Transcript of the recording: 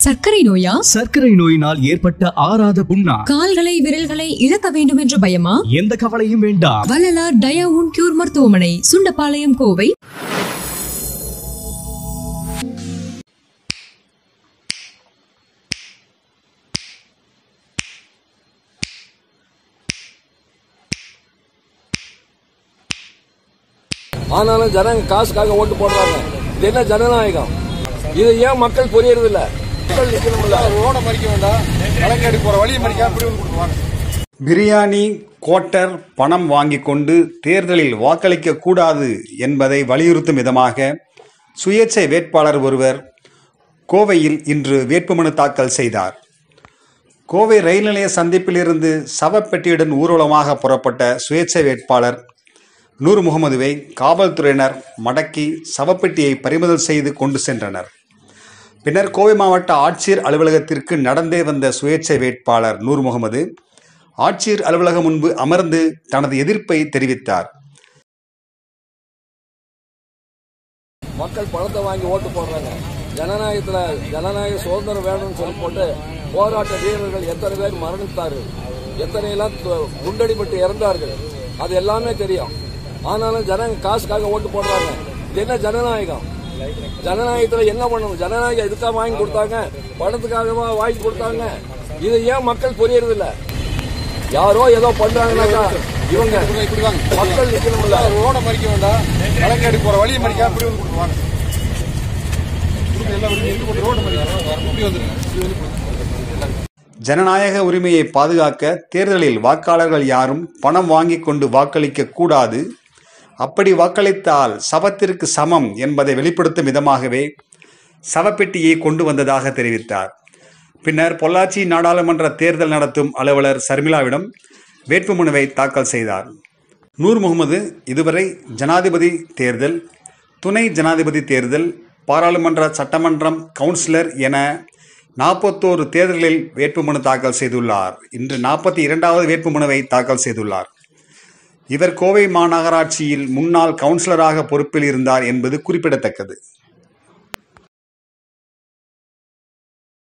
சர்க்கரை நோயா? சர்க்கரை நோயினால் ஏற்பட்ட ஆறாத புண்ணா? கால்களை விரல்களை இழக்க வேண்டும் என்ற பயமா? எந்த கவலையும் வேண்டாம். வள்ளலார் டயாவுன் கியூர் மருத்துவமனை, சுண்டபாளையம், கோவை. ஆனாலும் ஜனங்க காசுக்காக ஓட்டு போடுறாங்க. இது என்ன ஜனநாயகம்? இது ஏன் மக்கள் புரியறது இல்ல? மக்கள் நிக்கணும்ல. ரோட மறிக்க வேண்டாம், கலங்கடி போற வழியை மறிக்க. பிரியாணி கோட்டர் பணம் வாங்கிக் கொண்டு தேர்தலில் வாக்களிக்க கூடாது என்பதை வலியுறுத்தும் விதமாக சுயேட்சை வேட்பாளர் ஒருவர் கோவையில் இன்று வேட்புமனு தாக்கல் செய்தார். கோவை ரயில் நிலைய சந்திப்பிலிருந்து சவப்பெட்டியுடன் ஊர்வலமாக புறப்பட்ட சுயேட்சை வேட்பாளர் நூர் முகமதுவை காவல்துறையினர் மடக்கி சவப்பெட்டியை பறிமுதல் செய்து கொண்டு சென்றனர். பின்னர் கோவை மாவட்ட ஆட்சியர் அலுவலகத்திற்கு நடந்தே வந்த சுயேட்சை வேட்பாளர் நூர் முகமது ஆட்சியர் அலுவலகம் முன்பு அமர்ந்து தனது எதிர்ப்பை தெரிவித்தார். மக்கள் பணத்தை வாங்கி ஓட்டு போடுறாங்க. ஜனநாயக சுதந்திரம் வேணும்னு சொல்லி போட்டு போராட்ட வீரர்கள் எத்தனை பேர் மரணித்தார்கள், எத்தனை எல்லாம் குண்டடிபட்டு இறந்தார்கள், அது எல்லாமே தெரியும். ஆனாலும் ஜனங்க காசுக்காக ஓட்டு போடுறாங்க. இது என்ன ஜனநாயகம்? ஜனநாயகத்துல என்ன பண்ணணும்? ஜனநாயகம் இதுக்காக வாங்கி கொடுத்தாங்க, பணத்துக்காகவா வாங்கி கொடுத்தாங்க? இது ஏன் மக்கள் புரியறது இல்ல? யாரோ ஏதோ பண்றாங்கன்னாக்கா இவங்க மக்கள் நிக்கணும்ல. ரோட மறிக்க வேண்டாம், கலங்கடி போற வழியை மறிக்க. ஜனநாயக உரிமையை பாதுகாக்க தேர்தலில் வாக்காளர்கள் யாரும் பணம் வாங்கிக் கொண்டு வாக்களிக்க கூடாது, அப்படி வாக்களித்தால் சவத்திற்கு சமம் என்பதை வெளிப்படுத்தும் விதமாகவே சவப்பெட்டியை கொண்டு வந்ததாக தெரிவித்தார். பின்னர் பொள்ளாச்சி நாடாளுமன்ற தேர்தல் நடத்தும் அலுவலர் சர்மிளாவிடம் வேட்புமனுவை தாக்கல் செய்தார். நூர் முகமது இதுவரை ஜனாதிபதி தேர்தல், துணை ஜனாதிபதி தேர்தல், பாராளுமன்ற, சட்டமன்றம், கவுன்சிலர் என 41 தேர்தலில் வேட்புமனு தாக்கல் செய்துள்ளார். இன்று 42வது வேட்புமனுவை தாக்கல் செய்துள்ளார். இவர் கோவை மாநகராட்சியில் முன்னாள் கவுன்சிலராக பொறுப்பில் இருந்தார் என்பது குறிப்பிடத்தக்கது.